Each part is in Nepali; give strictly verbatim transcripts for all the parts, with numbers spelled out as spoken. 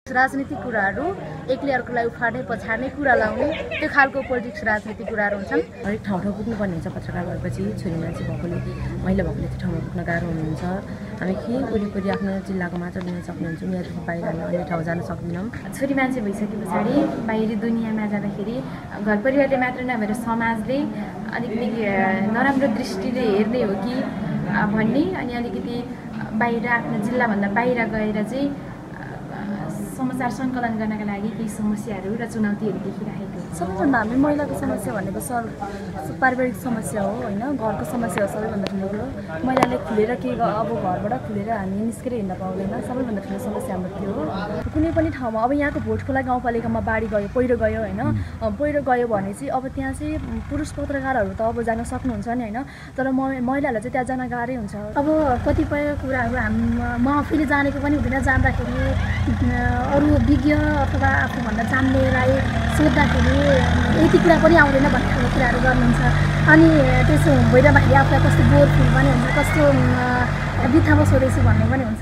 राजनीतिक कुराहरू एकले अर्कोलाई उफाड्ने पछाड्ने कुरा लाउने त्यो खालको पोलिटिक्स राजनीतिक कुराहरू हुन्छन्। हरेक ठाउँ ठाउँ पुग्नुपर्ने हुन्छ। पत्रकार भएपछि छोरी मान्छे भएकोले महिला भएकोले त्यो ठाउँमा पुग्न गाह्रो हुनुहुन्छ। हामी के वरिपरि आफ्नो जिल्लाको मात्र लिन सक्नुहुन्छ, यहाँदेखि बाहिर हामी अन्य ठाउँ जान सक्दैनौँ। छोरी मान्छे भइसके पछाडि बाहिरी दुनियाँमा जाँदाखेरि घर परिवारले मात्र नभएर समाजले अलिकति नराम्रो दृष्टिले हेर्ने हो कि भन्ने, अनि अलिकति बाहिर आफ्नो जिल्लाभन्दा बाहिर गएर चाहिँ समाचार सङ्कलन गर्नका लागि केही समस्याहरू र चुनौतीहरू देखिरहेको छ। सबैभन्दा हामी महिलाको समस्या भनेको सर पारिवारिक समस्या हो होइन, घरको समस्या हो सबैभन्दा ठुलो कुरो। महिलाले खुलेर के अब घरबाट खुलेर हामी निस्केर हिँड्न पाउँदैन, सबैभन्दा ठुलो समस्या हाम्रो त्यो हो। कुनै पनि ठाउँमा अब यहाँको भोटखोला गाउँपालिकामा बाढी गयो, पहिरो गयो होइन, पहिरो गयो भने चाहिँ अब त्यहाँ चाहिँ पुरुष पत्रकारहरू त अब जान सक्नुहुन्छ नि होइन, तर म महिलालाई चाहिँ त्यहाँ जान गाह्रै हुन्छ। अब कतिपय कुराहरू हाम म आफैले जानेको पनि हुँदैन, जान्दाखेरि अरू विज्ञ अथवा आफूभन्दा जान्नेलाई सोद्धाखेरि यति कुरा पनि आउँदैन भन्ने खालको कुराहरू गर्नुहुन्छ। अनि त्यसो भइरहँदाखेरि आफूलाई कस्तो बोर फिल पनि हुन्छ, कस्तो बित्थामा सोधेछु भन्ने पनि हुन्छ।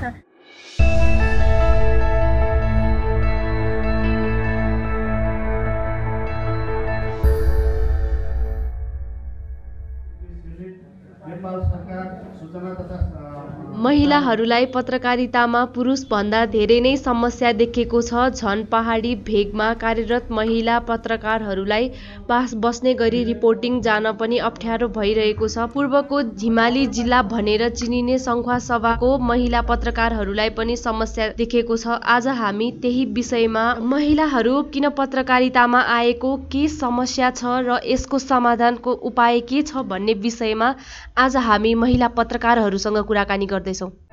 महिलाहरूलाई पत्रकारितामा पुरुषभन्दा धेरै नै समस्या देखेको छ। झन पहाडी भेगमा कार्यरत महिला पत्रकारहरूलाई पास बस्ने गरी रिपोर्टिङ जान पनि अप्ठ्यारो भइरहेको छ। पूर्वको हिमाली जिल्ला भनेर चिनिने सङ्खुवासभाको महिला पत्रकारहरूलाई पनि समस्या देखेको छ। आज हामी त्यही विषयमा महिलाहरू किन पत्रकारितामा आएको, के समस्या छ र यसको समाधानको उपाय के छ भन्ने विषयमा आज हामी महिला पत्रकारहरूसँग कुराकानी गर्दैछौँ।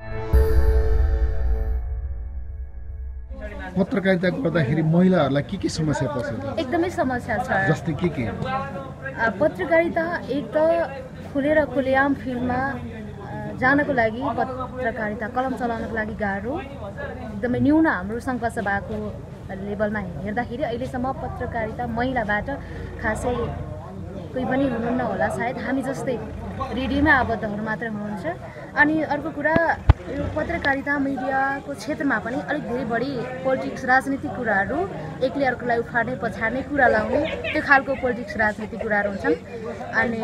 पत्रकारिता गर्दाखेरि महिलाहरूलाई के के समस्या पर्छ? एकदमै समस्या छ। जस्तै के के? पत्रकारिता एक त खुलेर खुलेआम फिल्डमा जानको लागि, पत्रकारिता कलम चलाउनको लागि गाह्रो, एकदमै न्यून हाम्रो सङ्खुवासभाको लेभलमा हेर्दाखेरि अहिलेसम्म पत्रकारिता महिलाबाट खासै कोही पनि हुनुहुन्न होला, सायद हामी जस्तै रेडियोमा आबद्धहरू मात्र हुनुहुन्छ। अनि अर्को कुरा, यो पत्रकारिता मिडियाको क्षेत्रमा पनि अलिक धेरै बढी पोलिटिक्स राजनीतिक कुराहरू एकले अर्कोलाई उफाड्ने पछाड्ने कुरा लाउने त्यो खालको पोलिटिक्स राजनीतिक कुराहरू हुन्छन्। अनि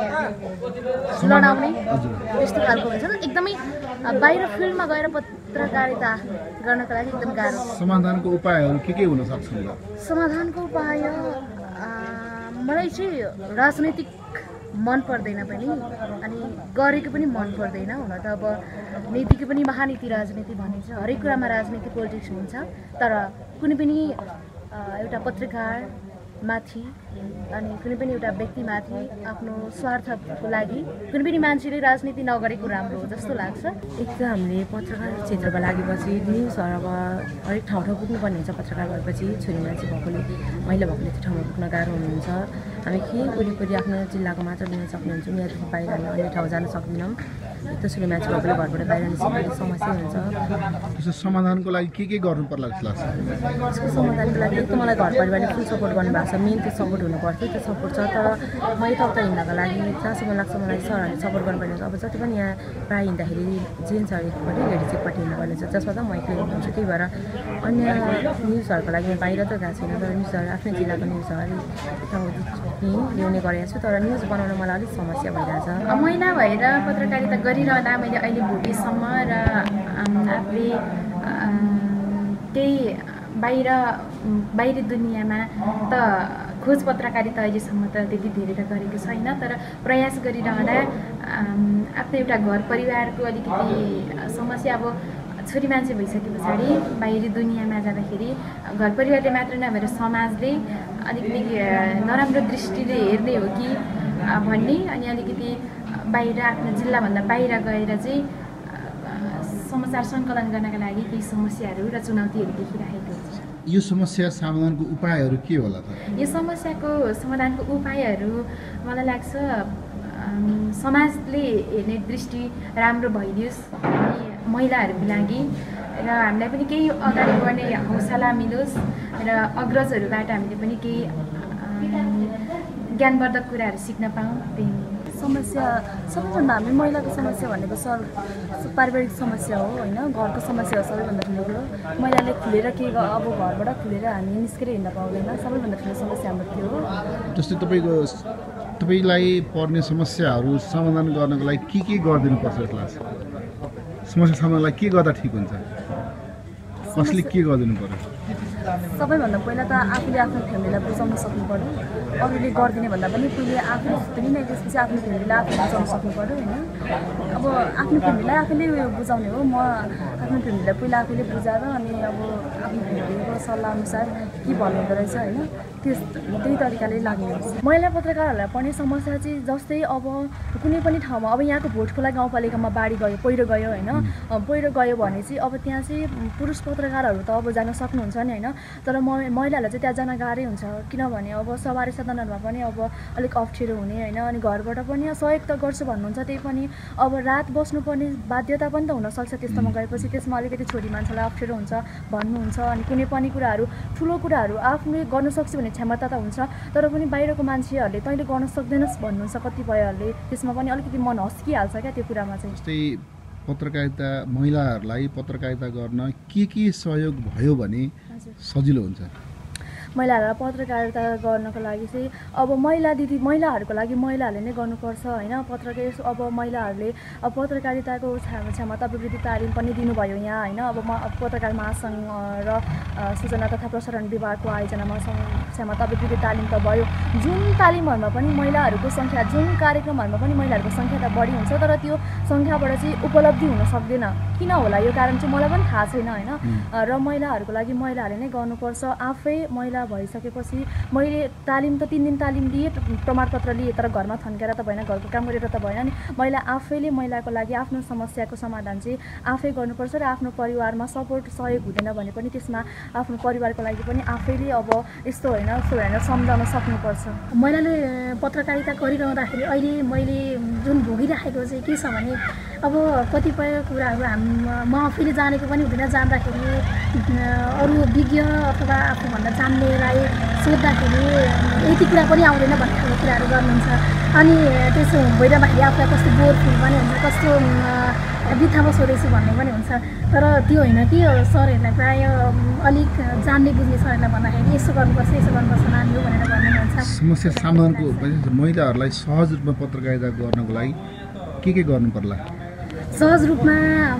लडाउने त्यस्तो खालको हुन्छन्। एकदमै बाहिर फिल्डमा गएर पत्रकारिता गर्नको लागि एकदम गाह्रो। समाधानको उपायहरू के के हुन सक्छन्? समाधानको उपाय मलाई चाहिँ राजनीतिक मन पर्दैन पनि, अनि गरेको पनि मन पर्दैन। हुन त अब नीतिको पनि महानीति राजनीति भनिन्छ, हरेक कुरामा राजनीति पोलिटिक्स हुन्छ। तर कुनै पनि एउटा पत्रकार माथि अनि कुनै पनि एउटा व्यक्तिमाथि आफ्नो स्वार्थको लागि कुनै पनि मान्छेले राजनीति नगरेको राम्रो हो जस्तो लाग्छ। एक त हामीले पत्रकार क्षेत्रमा लागेपछि न्युजहरू अब हरेक ठाउँ ठाउँ पुग्नुपर्ने हुन्छ। पत्रकार भएपछि छोरी मान्छे भएकोले महिला भएकोले त्यो ठाउँमा पुग्न गाह्रो हुनुहुन्छ। हामी के वरिपरि आफ्नो जिल्लाको मात्र लिन सक्नुहुन्छ, यहाँदेखि बाहिर हामी अन्य ठाउँ जान सक्दैनौँ। एक त छोरी मान्छे भएकोले घरबाट बाहिर निस्किने समस्या हुन्छ। त्यसको समाधानको लागि के के गर्नु पर्ला जस्तो लाग्छ? यसको समाधानको लागि एक त मलाई घर परिवारले फुल सपोर्ट गर्नुभएको छ। मेन त्यो सपोर्ट हुनुपर्थ्यो, त्यो सपोर्ट छ। तर म यताउता हिँड्नको लागि जहाँसम्म लाग्छ मलाई सरहरूले सपोर्ट गर्नुपर्ने हुन्छ। अब जति पनि यहाँ प्रायः हिँड्दाखेरि जेन्ट्सहरू एकपट्टि लेडिज एकपट्टि हिँड्नुपर्ने हुन्छ, जसमा त म एक्लै हुन्छु। त्यही भएर अन्य न्युजहरूको लागि म बाहिर त गएको छैन, तर न्युजहरू आफ्नै जिल्लाको न्युजहरू ल्याउने गरेको छु। तर न्युज बनाउन मलाई अलिक समस्या भइरहेछ। महिला भएर पत्रकारिता गरिरहँदा मैले अहिले भोलिसम्म र आफूले त्यही बाहिर बाहिरी दुनियाँमा त खोज पत्रकारिता अहिलेसम्म त त्यति धेरै त गरेको छैन। तर प्रयास गरिरहँदा आफ्नो एउटा घर परिवारको अलिकति समस्या, अब छोरी मान्छे भइसके पछाडि बाहिरी दुनियाँमा जाँदाखेरि घर परिवारले मात्र नभएर समाजले अलिकति नराम्रो दृष्टिले हेर्ने हो कि भन्ने, अनि अलिकति बाहिर आफ्नो जिल्लाभन्दा बाहिर गएर चाहिँ समाचार सङ्कलन गर्नका लागि केही समस्याहरू र चुनौतीहरू देखिरहेको छ। यो समस्या समाधानको उपायहरू के होला त? यो समस्याको समाधानको उपायहरू मलाई लाग्छ समाजले हेर्ने दृष्टि राम्रो भइदियोस् महिलाहरूको लागि, र हामीलाई पनि केही अगाडि बढ्ने हौसला मिलोस्, र अग्रजहरूबाट हामीले पनि केही ज्ञानवर्धक कुराहरू सिक्न पाऊँ। त्यही समस्या सबैभन्दा हामी महिलाको समस्या भनेको सर पारिवारिक समस्या हो होइन, घरको समस्या हो सबैभन्दा ठुलो कुरो। महिलाले खुलेर के अब घरबाट खुलेर हामी निस्केर हिँड्न पाउँदैन, सबैभन्दा ठुलो समस्या हाम्रो त्यो हो। जस्तै तपाईँको तपाईँलाई पर्ने समस्याहरू समाधान गर्नको लागि के के गरिदिनुपर्छ जस्तो लाग्छ? समस्या समाधानलाई के गर्दा ठिक हुन्छ, कसले के गरिदिनु पर्यो? सबैभन्दा पहिला त आफूले आफ्नो फ्यामिलीलाई बुझाउन सक्नु पर्यो। अरूले गरिदिने भन्दा पनि पहिले आफूले पनि नै त्यसपछि आफ्नो फ्यामिलीलाई आफूले बुझाउन सक्नु पर्यो होइन। अब आफ्नो फ्यामिलीलाई आफूले बुझाउने हो। म आफ्नो फ्यामिलीलाई पहिला आफूले बुझाएर अनि अब आफ्नो फ्यामिलीको सल्लाह अनुसार के भन्नुहुँदो रहेछ होइन, त्यस त्यही तरिकाले लाग्ने हुन्छ। महिला पत्रकारहरूलाई पर्ने समस्या चाहिँ जस्तै अब कुनै पनि ठाउँमा अब यहाँको भोटखोला गाउँपालिकामा बाढी गयो, पहिरो गयो होइन, पहिरो गयो भने चाहिँ अब त्यहाँ चाहिँ पुरुष पत्रकारहरू त अब जान सक्नुहुन्छ नि होइन, तर म महिलाहरूलाई चाहिँ त्यहाँ जान गाह्रै हुन्छ। किनभने अब सवारी साधनहरूमा पनि अब अलिक अप्ठ्यारो हुने होइन, अनि घरबाट पनि सहयोग त गर्छु भन्नुहुन्छ, त्यही पनि अब रात बस्नुपर्ने बाध्यता पनि त हुनसक्छ त्यस्तोमा गएपछि। त्यसमा अलिकति छोरी मान्छेलाई अप्ठ्यारो हुन्छ भन्नुहुन्छ, अनि कुनै पनि कुराहरू ठुलो कुराहरू आफूले गर्न सक्छु भन्ने क्षमता त हुन्छ, तर पनि बाहिरको मान्छेहरूले तैँले गर्न सक्दैनस् भन्नुहुन्छ कतिपयहरूले, त्यसमा पनि अलिकति मन हस्किहाल्छ क्या त्यो कुरामा चाहिँ। जस्तै पत्रकारिता महिलाहरूलाई पत्रकारिता गर्न के के सहयोग भयो भने सजिलो हुन्छ? महिलाहरूलाई पत्रकारिता गर्नको लागि चाहिँ अब महिला दिदी महिलाहरूको लागि महिलाहरूले नै गर्नुपर्छ होइन। पत्रकार अब महिलाहरूले अब पत्रकारिताको क्षमता अभिवृद्धि तालिम पनि दिनुभयो यहाँ होइन। अब म पत्रकार महासङ्घ र सूचना तथा प्रसारण विभागको आयोजनामा क्षमता अभिवृद्धि तालिम त भयो। जुन तालिमहरूमा पनि महिलाहरूको सङ्ख्या, जुन कार्यक्रमहरूमा पनि महिलाहरूको सङ्ख्या त बढी हुन्छ, तर त्यो सङ्ख्याबाट चाहिँ उपलब्धि हुन सक्दैन। किन होला यो कारण चाहिँ मलाई पनि थाहा छैन होइन। र महिलाहरूको लागि महिलाहरूले नै गर्नुपर्छ। आफै महिला भइसकेपछि मैले तालिम त तिन दिन तालिम दिएँ, प्रमाणपत्र लिएँ, तर घरमा थन्केर त भएन, घरको काम गरेर त भएन नि। महिला आफैले महिलाको लागि आफ्नो समस्याको समाधान चाहिँ आफै गर्नुपर्छ र आफ्नो परिवारमा सपोर्ट सहयोग हुँदैन भने पनि त्यसमा आफ्नो परिवारको लागि पनि आफैले अब यस्तो होइन उस्तो होइन सम्झाउन सक्नुपर्छ। महिलाले पत्रकारिता गरिरहँदाखेरि अहिले मैले जुन भोगिराखेको चाहिँ के छ भने अब कतिपय कुराहरू हाम म आफैले जानेको पनि हुँदैन, जान्दाखेरि अरू विज्ञ अथवा आफूभन्दा जान्नेलाई सोद्धाखेरि यति कुरा पनि आउँदैन भन्ने खालको कुराहरू गर्नुहुन्छ। अनि त्यसो भइरहँदाखेरि आफूलाई कस्तो बोर फिल पनि हुन्छ, कस्तो बित्थामा सोधेछु भन्ने पनि हुन्छ। तर त्यो होइन कि सरहरूलाई प्रायः अलिक जान्ने बुझ्ने सरहरूलाई भन्दाखेरि यसो गर्नुपर्छ यसो गर्नुपर्छ नानी हो भनेर भन्ने हुन्छ। समस्या समाधानको महिलाहरूलाई सहज रूपमा पत्रकारिता गर्नको लागि के के गर्नु पर्ला? सहज रूपमा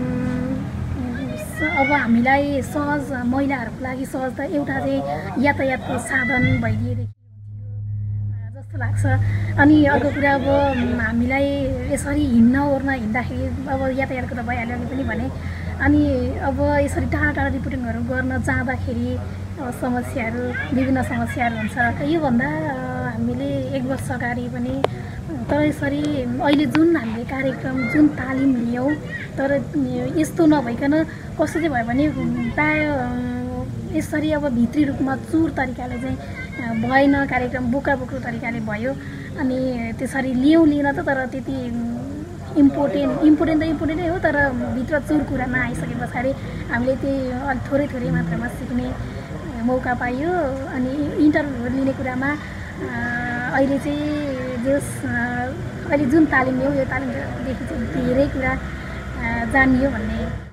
अब हामीलाई सहज महिलाहरूको लागि सहज त एउटा चाहिँ यातायातको साधन भइदिएदेखि जस्तो लाग्छ। अनि अर्को कुरा अब हामीलाई यसरी हिँड्न ओर्न हिँड्दाखेरि अब यातायातको त भइहाल्यो नि पनि भने, अनि अब यसरी टाढा टाढा रिपोर्टिङहरू गर्न जाँदाखेरि समस्याहरू विभिन्न समस्याहरू हुन्छ। योभन्दा हामीले एक वर्ष अगाडि पनि तर यसरी अहिले जुन हामीले कार्यक्रम जुन तालिम लियौँ, तर यस्तो नभइकन कस्तो चाहिँ भयो भने प्रायः यसरी अब भित्री रूपमा चुर तरिकाले चाहिँ भएन, कार्यक्रम बोका बोक्रो तरिकाले भयो। अनि त्यसरी लियौँ लिन त तर त्यति इम्पोर्टेन्ट इम्पोर्टेन्ट त इम्पोर्टेन्टै हो, तर भित्र चुर कुरा नआइसके पछाडि हामीले त्यही अलिक थोरै थोरै मात्रामा सिक्ने मौका पाइयो। अनि इन्टरभ्यू लिने कुरामा अहिले चाहिँ जस अहिले जुन तालिम लियौँ यो तालिमदेखि चाहिँ धेरै कुरा जानियो भन्ने